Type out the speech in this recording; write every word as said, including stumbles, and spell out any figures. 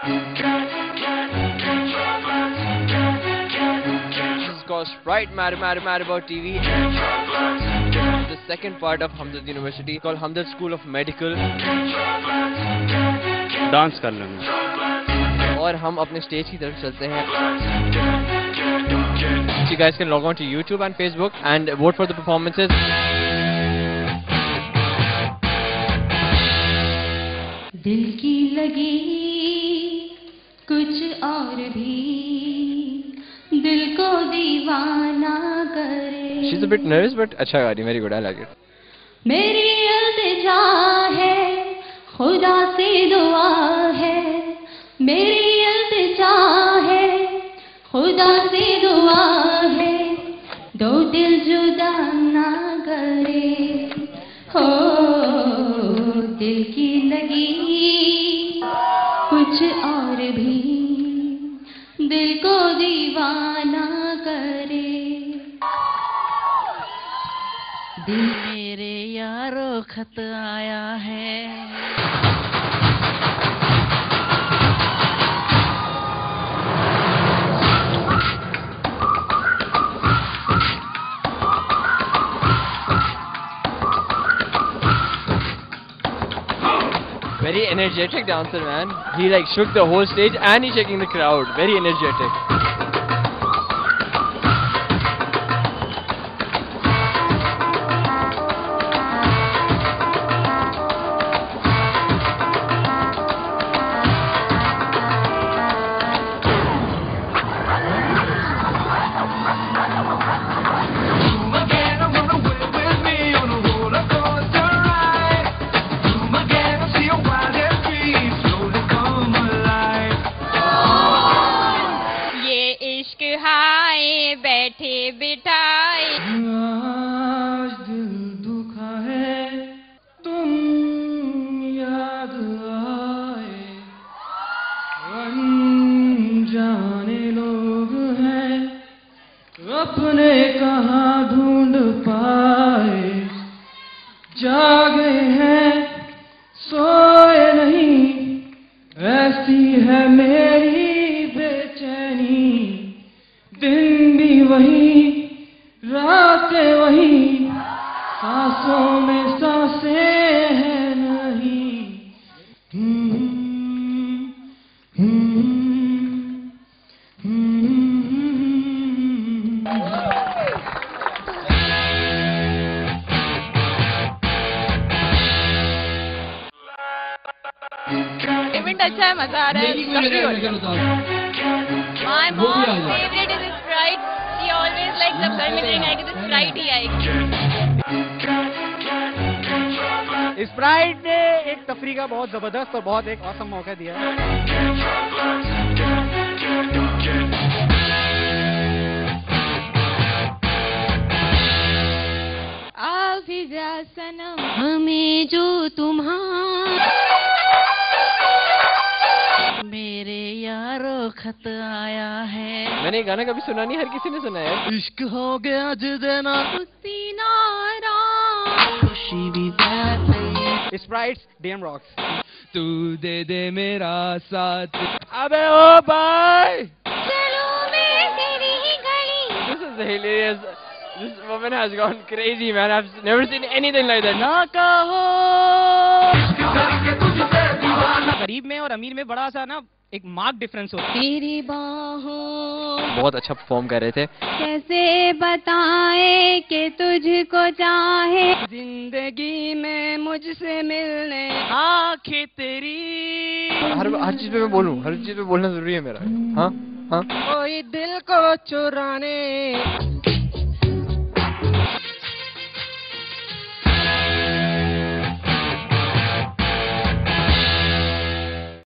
This is called Sprite, Mad Mad Mad About T V. The second part of Hamdard University called Hamdard School of Medical. Dance कर लेंगे और हम अपने stage की तरफ चलते हैं. You guys can log on to YouTube and Facebook and vote for the performances. दिल की लगी कुछ और भी दिल को दीवाना करे. She's a bit nervous but अच्छा गा रही, very good, I like it. मेरी इल्तिजा है खुदा से दुआ है, मेरी इल्तिजा है खुदा से दुआ है, दो दिल जुदा ना करे. हो दिल की लगी कुछ और भी दिल को दीवाना करे. दिल मेरे यारो खत आया है. Very energetic dancer, man. He like shook the whole stage and he's shaking the crowd. Very energetic. बैठे बिठाए आज दिल दुखा है तुम याद आए. अनजाने लोग हैं अपने कहाँ ढूंढ पाए. जागे हैं सोए नहीं ऐसी है मेरी बेचैनी. दिन भी वही रातें वही सांसों में सांसें हैं नहीं. हम्म, हम्म, हम्म, इवेंट अच्छा है, मजा आ रहा है. My mom's favorite is Sprite. She always likes the घर में drink आएगी तो Sprite ही आएगी. स्प्राइट ने एक तफरी का बहुत जबरदस्त और बहुत एक औसम मौका दिया है. आप ही जा सनम हमें जो तुम्हारा मेरे यारो खत आया है. मैंने ये गाना कभी सुना नहीं, हर किसी ने सुना है. इश्क हो गया जिदेना खुशी नारा खुशी भी स्प्राइट्स डैम रॉक्स. तू दे दे मेरा साथ. अबे ओ भाई चलो मैं तेरी गली. This is hilarious. This woman has gone crazy, man. I've never seen anything like that. ना कहो. गरीब में और अमीर में बड़ा सा ना एक मार्क डिफरेंस होता है. तेरी बाहों बहुत अच्छा परफॉर्म कर रहे थे. कैसे बताए कि तुझको चाहे. जिंदगी में मुझसे मिलने आंखें तेरी. हर हर चीज पे मैं बोलूं, हर चीज पे बोलना जरूरी है मेरा. हाँ हाँ. कोई दिल को चुराने